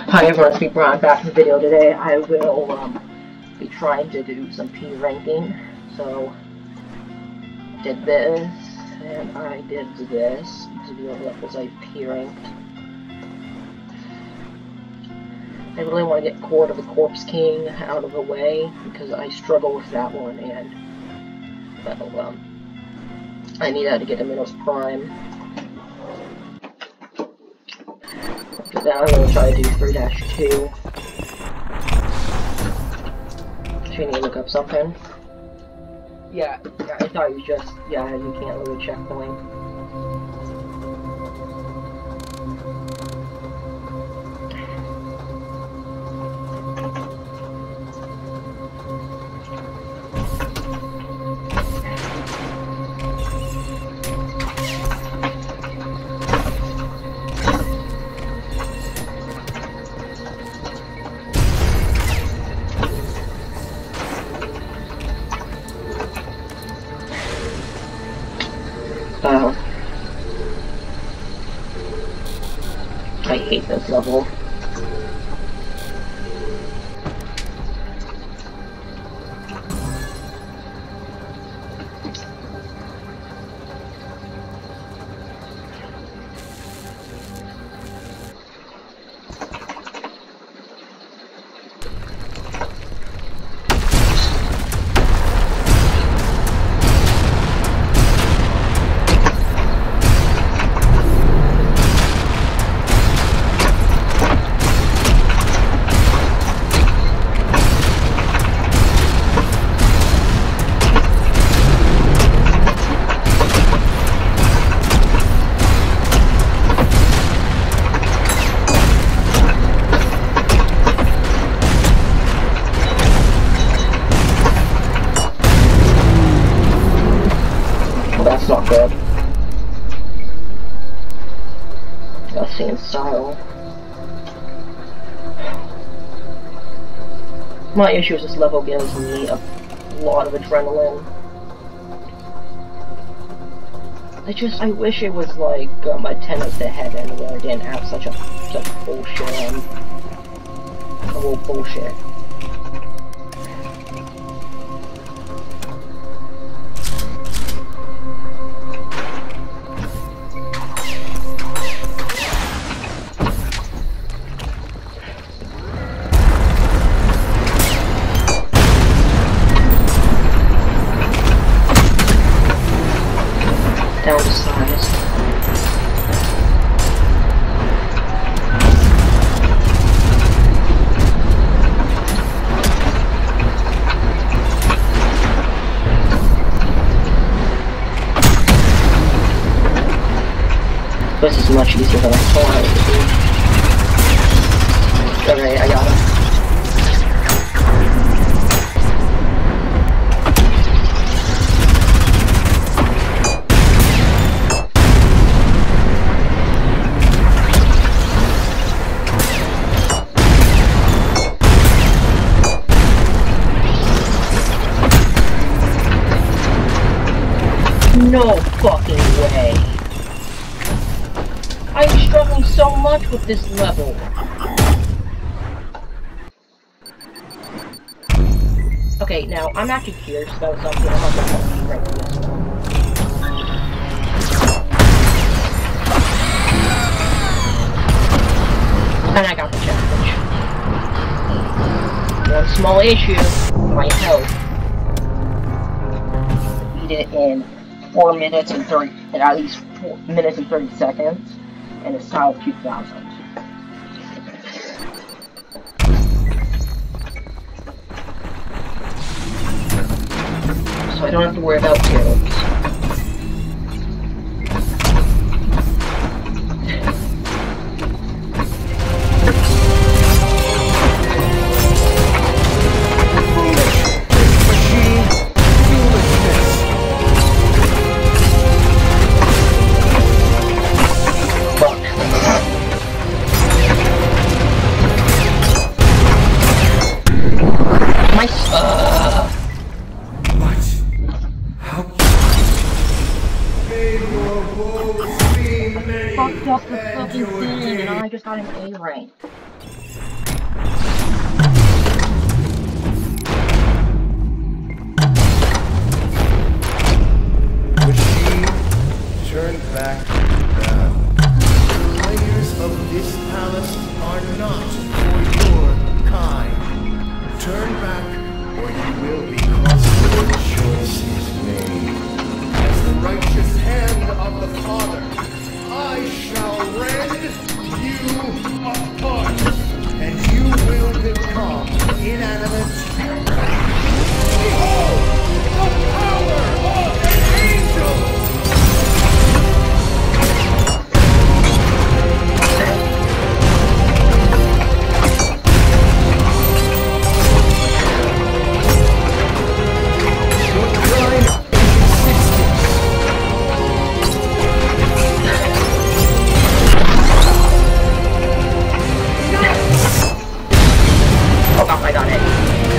Hi everyone, it's me Brian, back in the video. Today I will be trying to do some P ranking. So, did this, and I did this. These are the only levels I P ranked. I really want to get Court of the Corpse King out of the way, because I struggle with that one, and, well, I need that to get a Minos Prime. After that, I'm going to try to do 3-2. Do you need to look up something? Yeah, I thought you just, you can't load a checkpoint. I hate this level. That's not good. Cutscene style. My issue is this level gives me a lot of adrenaline. I wish it was like Attendance to Heaven, where I didn't have such bullshit, a little bullshit. Down to size. This is much easier than I thought it would be. Okay, I got it. No fucking way. I'm struggling so much with this level. Okay, now I'm actually curious about something. I'm not gonna be right this one. And I got the challenge. One small issue, my health. Beat it in 4 minutes and 30, and at least 4 minutes and 30 seconds, and it's style 2000. So I don't have to worry about kills. Fucked up the fucking thing, and I just got an A rank. Turn back now. The players of this palace are not for your kind. Turn back, or you will be causing your choices made. As the righteous hand of the Father, I shall rend you apart, and you will become inanimate. Behold, the power of an angel! I got it.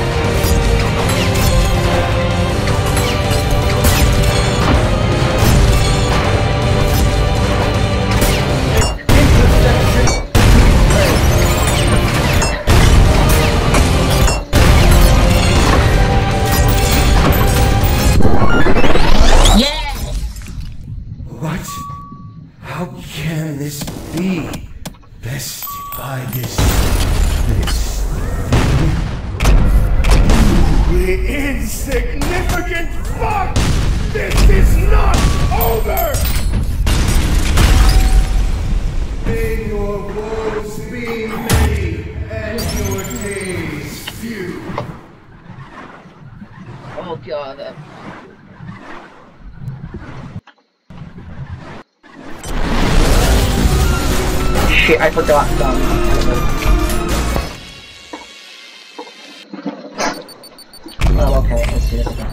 What? How can this be? Bested by this. You insignificant fuck! This is not over! May your woes be many and your days few. Oh god. Shit, I forgot. Oh, okay, let's do this again.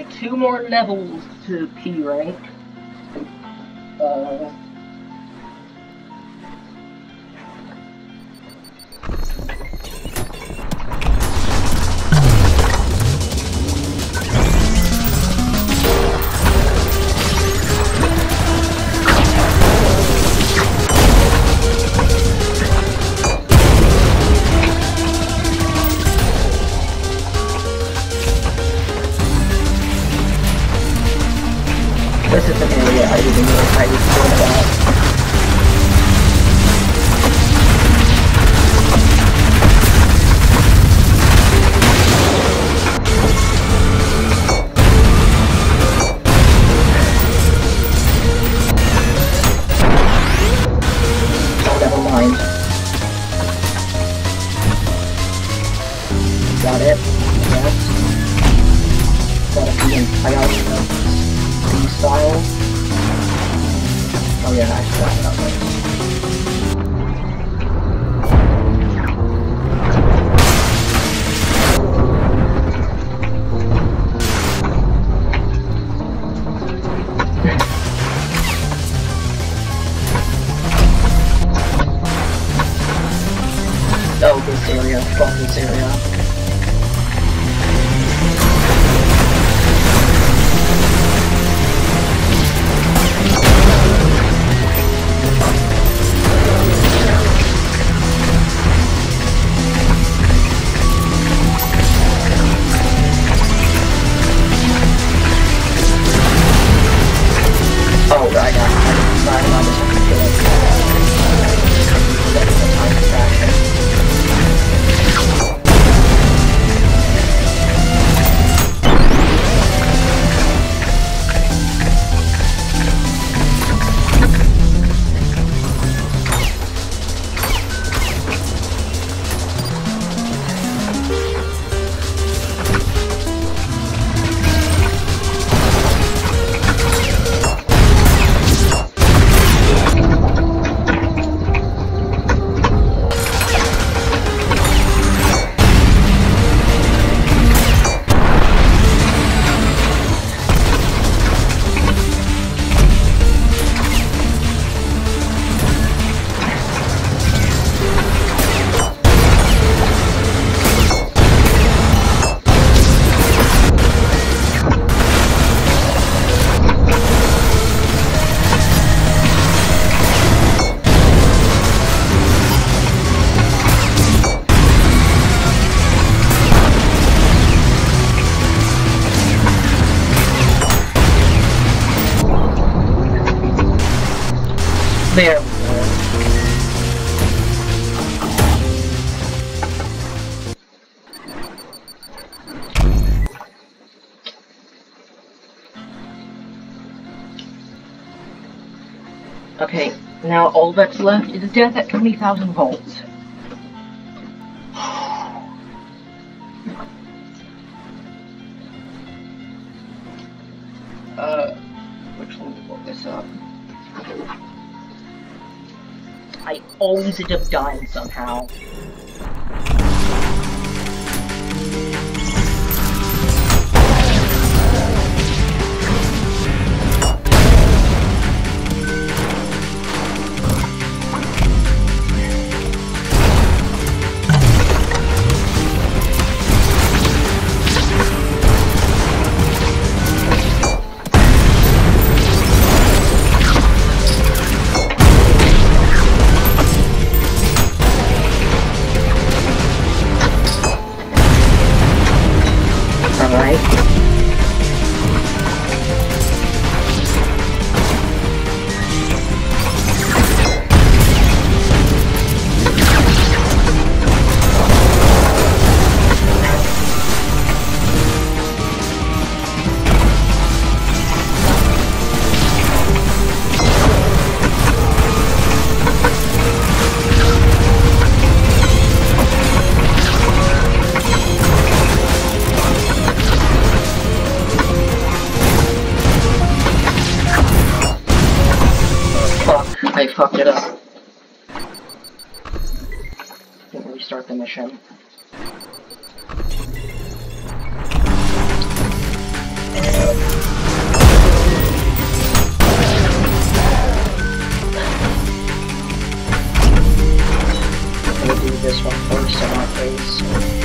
Alright, 2 more levels to P rank. This is an area I didn't know I was going about. Oh, never mind. Got it. Yes. Got it. I got it. Style. Oh yeah, I should have that way. Oh, this area. Fuck this area. Oh, right, I didn't decide on this one. That's the time to crash it. There. Okay, now all that's left is death at 20,000 volts. Which one to look this up? I always end up dying somehow. I fucked it up. Didn't restart the mission. this one first in that case.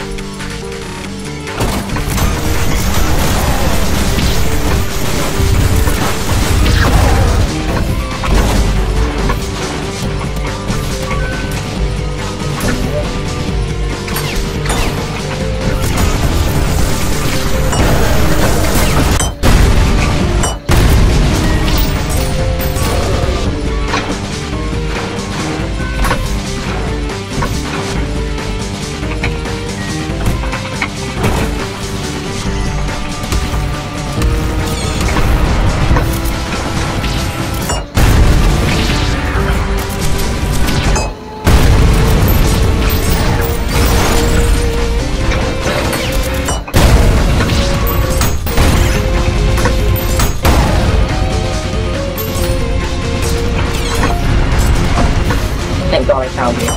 Thank God I found you.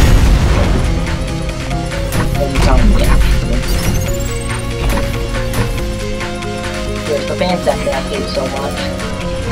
Oh, you found me, actually. Here's the fan sector I hate so much.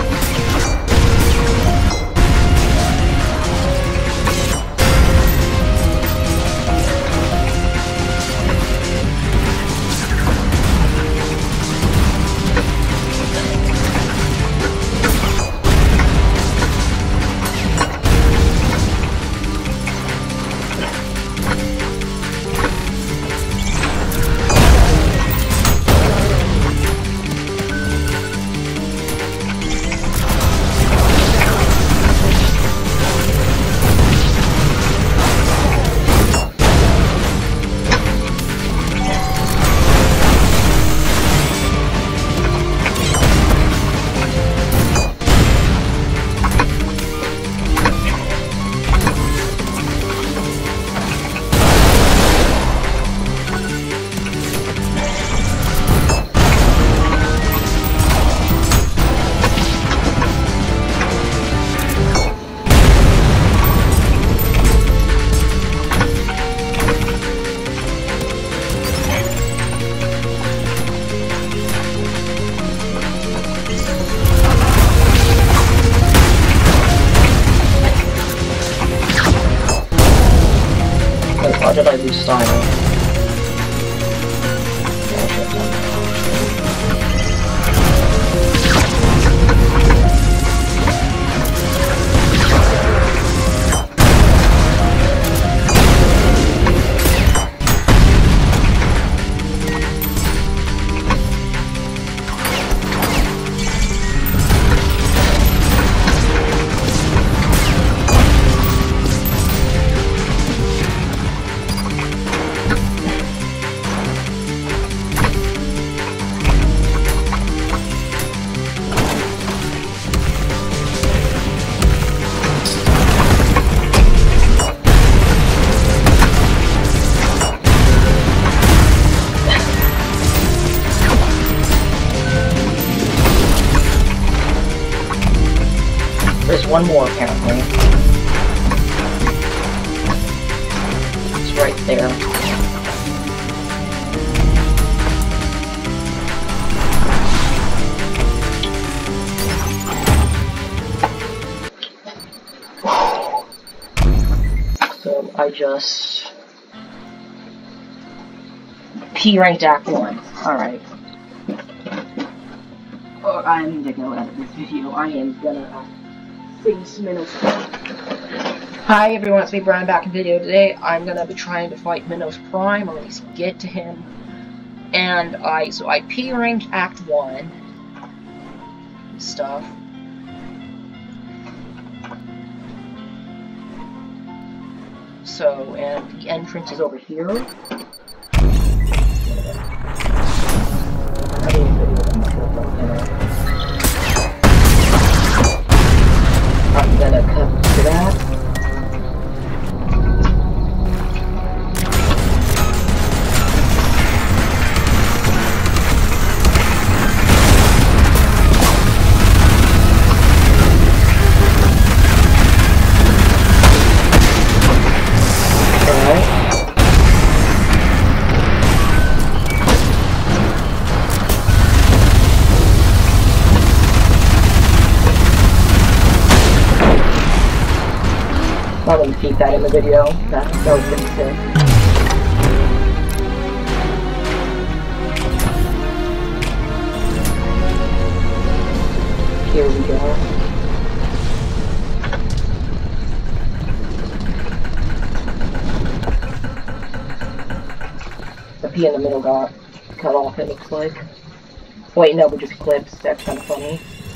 Why did I lose style? Yeah, I should have done that. There's one more, apparently. It's right there. So, I just... P-ranked Act 1. Alright. Oh, I need to go edit this video. I am gonna... face Minos. Hi everyone, it's me Brian back in video. Today I'm gonna be trying to fight Minos Prime, or at least get to him. And I P-ranked Act 1 and stuff. So, and the entrance is over here. I'm gonna come to that. I'm gonna keep that in the video. That was pretty sick. Here we go. The P in the middle got cut off, it looks like. Wait, no, but just clips. That's kind of funny.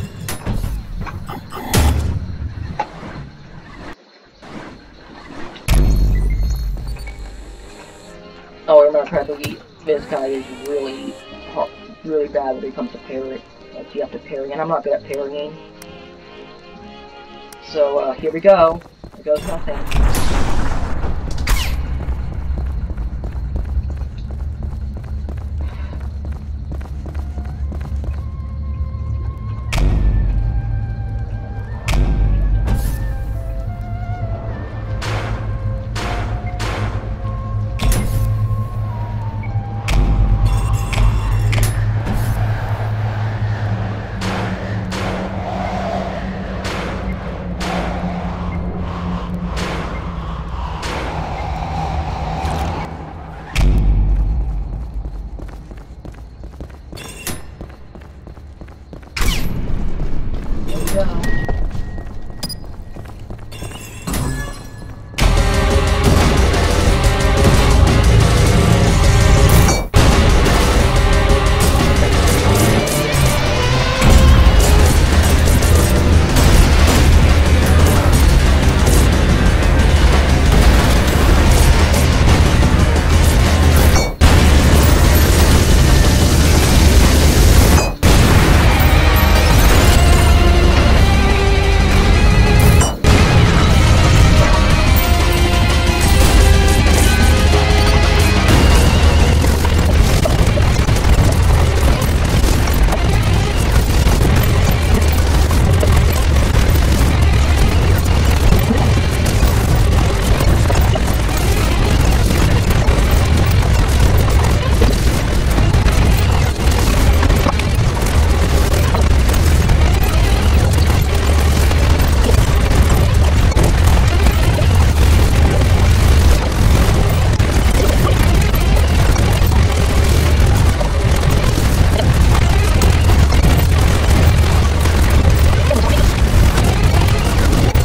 Oh, remember correctly, this guy is really bad when it comes to parry. Like, you have to parry, and I'm not good at parrying. So, here we go. There goes nothing.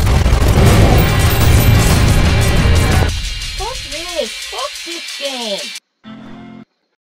Fuck this game!